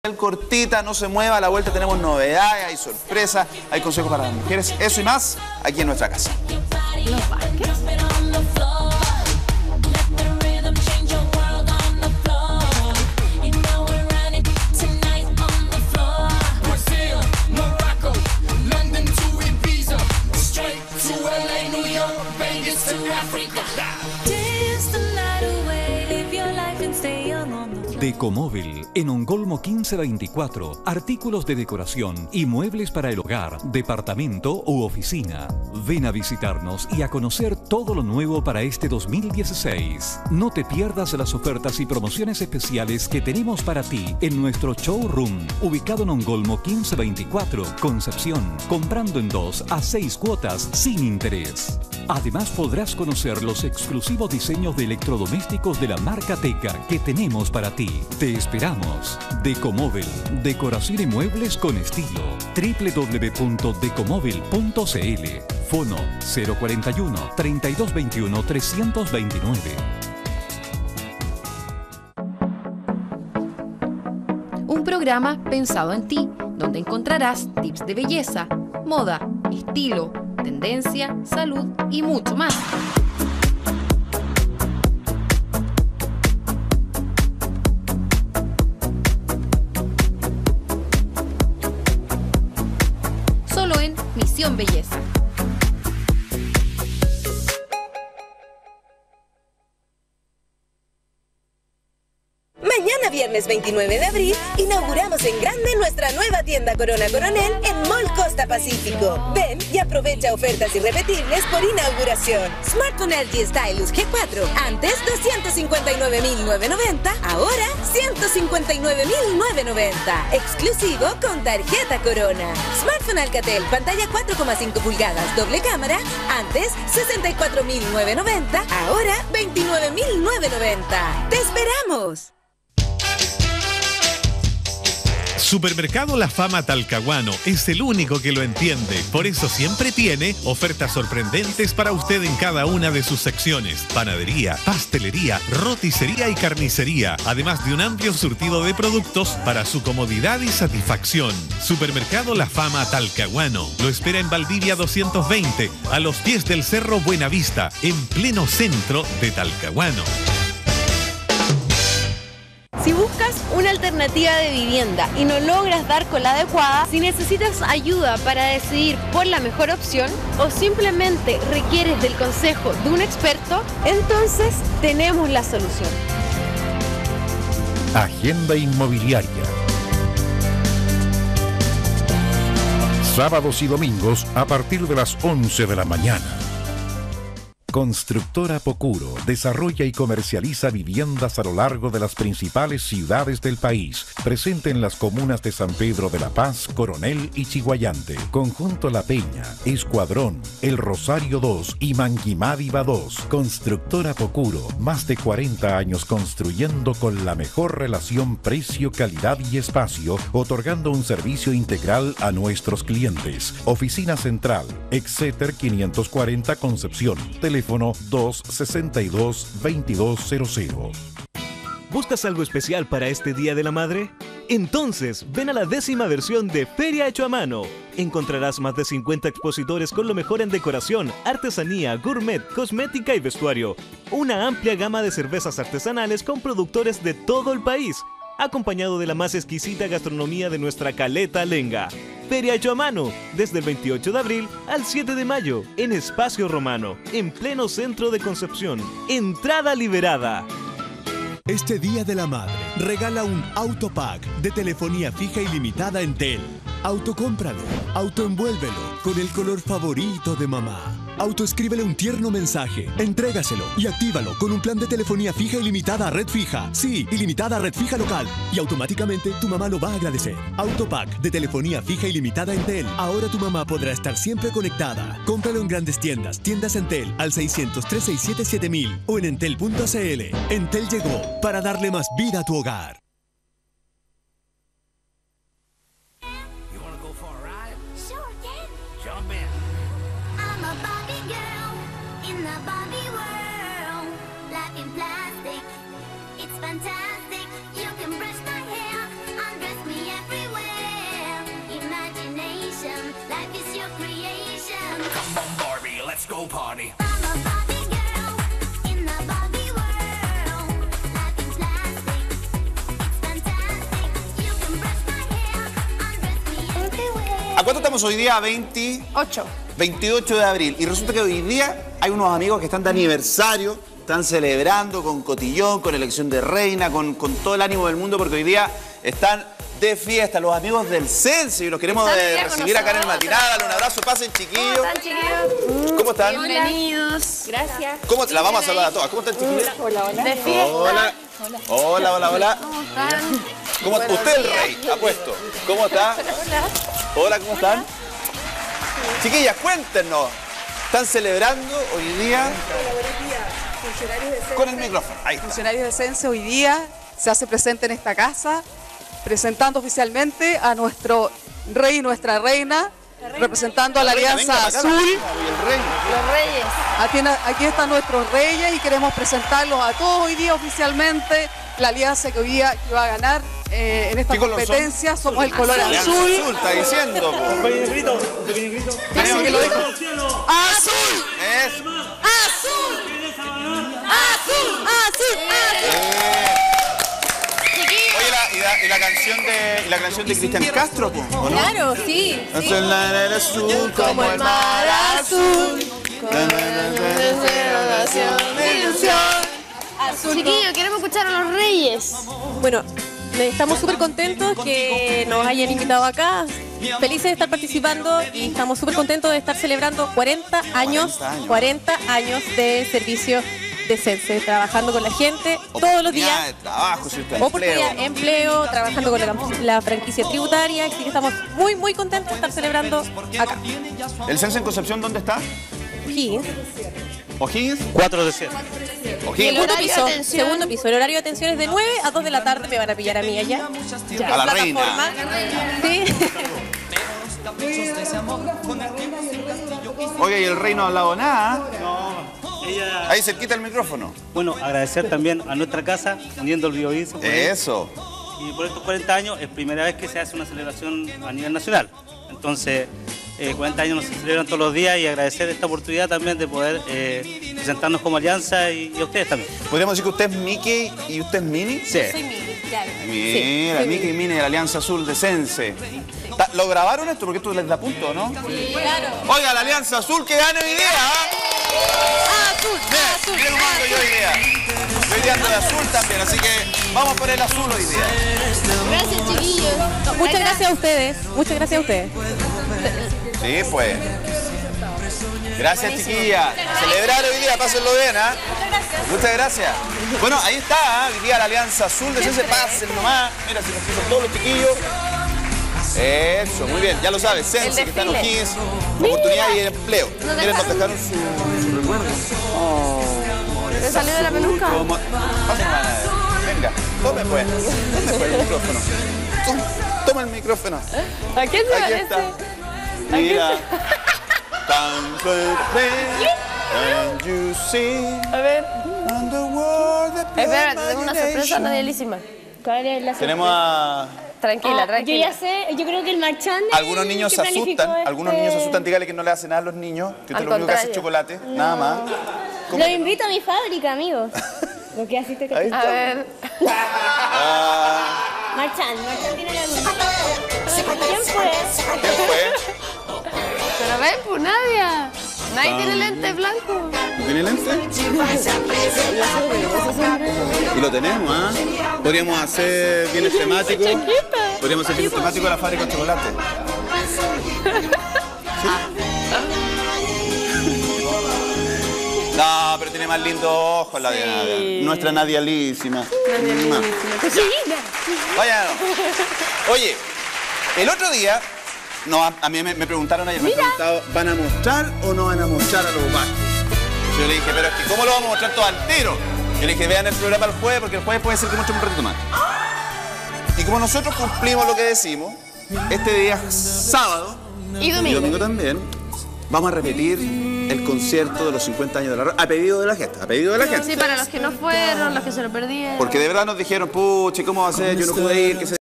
cortita, no se mueva, a la vuelta tenemos novedades, hay sorpresas, hay consejos para las mujeres, eso y más aquí en nuestra casa. ¿Los Vázquez? Decomóvil, en Ongolmo 1524. Artículos de decoración y muebles para el hogar, departamento u oficina. Ven a visitarnos y a conocer todo lo nuevo para este 2016. No te pierdas las ofertas y promociones especiales que tenemos para ti en nuestro showroom, ubicado en Ongolmo 1524, Concepción, comprando en 2 a 6 cuotas sin interés. Además podrás conocer los exclusivos diseños de electrodomésticos de la marca Teca que tenemos para ti. Te esperamos. Decomóvil, decoración y muebles con estilo. www.decomóvil.cl. Fono 041 3221 329. Un programa pensado en ti, donde encontrarás tips de belleza, moda, estilo, tendencia, salud y mucho más. Solo en Misión Belleza. Mañana viernes 29 de abril inauguramos en grande nuestra nueva tienda Corona Coronel en Mall Costa Pacífico. Ven y aprovecha ofertas irrepetibles por inauguración. Smartphone LG Stylus G4, antes 259.990, ahora 159.990. Exclusivo con tarjeta Corona. Smartphone Alcatel, pantalla 4,5 pulgadas, doble cámara, antes 64.990, ahora 29.990. ¡Te esperamos! Supermercado La Fama Talcahuano es el único que lo entiende. Por eso siempre tiene ofertas sorprendentes para usted en cada una de sus secciones. Panadería, pastelería, roticería y carnicería. Además de un amplio surtido de productos para su comodidad y satisfacción. Supermercado La Fama Talcahuano. Lo espera en Valdivia 220, a los pies del Cerro Buenavista, en pleno centro de Talcahuano. Si buscas una alternativa de vivienda y no logras dar con la adecuada, si necesitas ayuda para decidir por la mejor opción o simplemente requieres del consejo de un experto, entonces tenemos la solución. Agenda Inmobiliaria. Sábados y domingos a partir de las 11 de la mañana. Constructora Pocuro desarrolla y comercializa viviendas a lo largo de las principales ciudades del país, presente en las comunas de San Pedro de la Paz, Coronel y Chiguayante, Conjunto La Peña, Escuadrón, El Rosario 2 y Manguimádiva 2. Constructora Pocuro, más de 40 años construyendo con la mejor relación precio, calidad y espacio, otorgando un servicio integral a nuestros clientes. Oficina Central, Exeter 540 Concepción. Teléfono 262-2200. ¿Buscas algo especial para este Día de la Madre? Entonces, ven a la 10ª versión de Feria Hecho a Mano. Encontrarás más de 50 expositores con lo mejor en decoración, artesanía, gourmet, cosmética y vestuario. Una amplia gama de cervezas artesanales con productores de todo el país, acompañado de la más exquisita gastronomía de nuestra Caleta Lenga. Feria Hecho a Mano, desde el 28 de abril al 7 de mayo, en Espacio Romano, en pleno centro de Concepción. Entrada liberada. Este Día de la Madre, regala un Autopack de telefonía fija ilimitada Entel. Autocómpralo, autoenvuélvelo con el color favorito de mamá. Autoescríbele un tierno mensaje, entrégaselo y actívalo con un plan de telefonía fija ilimitada a red fija. Sí, ilimitada a red fija local. Y automáticamente tu mamá lo va a agradecer. Autopack de telefonía fija ilimitada Entel. Ahora tu mamá podrá estar siempre conectada. Cómpralo en grandes tiendas Entel al 600-367-7000 o en entel.cl. Entel llegó para darle más vida a tu hogar. Fantastic, you can brush my hair, undress me ¿A cuánto estamos hoy día? 28 de abril. Y resulta que hoy día hay unos amigos que están de aniversario, están celebrando con cotillón, con elección de reina, con todo el ánimo del mundo, porque hoy día están de fiesta los amigos del Sense y los queremos recibir acá en el matinal. Dale un abrazo, pasen, chiquillos. ¿Cómo están, chiquillos? ¿Cómo están? Bienvenidos. Gracias. ¿Cómo? La vamos a saludar a todas. ¿Cómo están, chiquillos? Hola, hola. De fiesta. Hola. Hola, hola, hola. ¿Cómo están? ¿Cómo, usted el rey, apuesto. ¿Cómo está? Hola. Hola, ¿cómo están? Chiquillas, cuéntenos. ¿Están celebrando hoy día? Con el micrófono. Ahí está. Funcionarios de Sense hoy día se hace presente en esta casa, presentando oficialmente a nuestro rey y nuestra reina, representando a la Alianza Azul. Los reyes. Aquí están nuestros reyes y queremos presentarlos a todos hoy día oficialmente. La alianza que hoy día va a ganar en esta competencia somos el color azul. Azul, está diciendo. Así que lo dijo. ¡Azul! Es. ¡Azul! ¡Azul! ¡Azul! Oye, ¿y la canción de Cristian Castro, ¿o no? Claro, sí. Es el azul como el mar azul. Chiquillos, queremos escuchar a los reyes. Bueno, estamos súper contentos que nos hayan invitado acá. Felices de estar participando y estamos súper contentos de estar celebrando 40 años de servicio de Sense, trabajando con la gente todos los días. De trabajo, oportunidad de empleo, trabajando con la franquicia tributaria. Así que estamos muy, muy contentos de estar celebrando acá. ¿El Sense en Concepción dónde está? O'Higgins. ¿O'Higgins? 4 de 7. Segundo piso. El horario de atención es de 9 a 2 de la tarde. Me van a pillar a mí allá. A la reina. Sí. Oye, ¿y el rey no ha hablado nada? No, ella... Ahí se quita el micrófono. Bueno, agradecer también a nuestra casa, uniendo el Biobío. Eso. Y por estos 40 años es primera vez que se hace una celebración a nivel nacional. Entonces, 40 años nos celebran todos los días y agradecer esta oportunidad también de poder presentarnos como alianza y a ustedes también. ¿Podríamos decir que usted es Mickey y usted es Minnie? Sí. Soy Mini, claro. Mira, sí, Mickey y Minnie de la Alianza Azul de Sense. ¿Lo grabaron esto? Porque esto les da punto, ¿no? Sí, claro. Oiga, la Alianza Azul que gane hoy día, ¿ah? Azul, azul. Miren cómo ando yo hoy día. Yo hoy día ando de azul también, así que vamos por el azul hoy día. Gracias, chiquillos. No, muchas gracias a ustedes. Muchas gracias a ustedes. Sí, pues. Gracias, chiquilla. Celebrar hoy día, pásenlo bien, ¿ah? Muchas gracias. Bueno, ahí está, ¿ah? Hoy día la Alianza Azul de Sense, pasen nomás. Mira, si nos puso todos los chiquillos. Eso, muy bien, ya lo sabes, Sense, que está en O'Higgins, oportunidad y empleo. Miren, nos dejaron su recuerdo. ¿Te salió de la peluca? Pasen nomás. Venga, tome pues. ¿Dónde fue el micrófono? Toma el micrófono. ¿A quién se Aquí parece? está. Mira. Can you see? A ver. Espera, tengo una sorpresa radialísima. ¿Cuál es la sorpresa? Tenemos a... Tranquila, tranquila. Yo ya sé, yo creo que el marchand... Algunos niños se asustan, dígale que no le hace nada a los niños, que usted lo único que hace es chocolate, nada más. Lo invito a mi fábrica, amigo. Lo que hiciste que... A ver. Marchand tiene la luz. ¿Quién fue? ¿Quién fue? Pero ven, pues Nadia. Nadie tiene lente blanco. ¿Tiene lente? Y lo tenemos, ¿ah? Podríamos hacer bienes temáticos. Podríamos hacer bienes temáticos de la fábrica de chocolate. No, pero tiene más lindos ojos la de Nadia. Nuestra Nadialísima. Vaya. Oye, el otro día, a mí me preguntaron ayer, me han preguntado, ¿van a mostrar o no van a mostrar a los vascos? Yo le dije, pero es que ¿cómo lo vamos a mostrar todo al tiro? Yo le dije, vean el programa el jueves, porque el jueves puede ser que muestre un ratito más. Y como nosotros cumplimos lo que decimos, este día sábado y domingo también, vamos a repetir el concierto de los 50 años de la radio, a pedido de la gente, Sí, para los que no fueron, los que se lo perdieron. Porque de verdad nos dijeron, puche, ¿cómo va a ser? Yo no pude ir, que se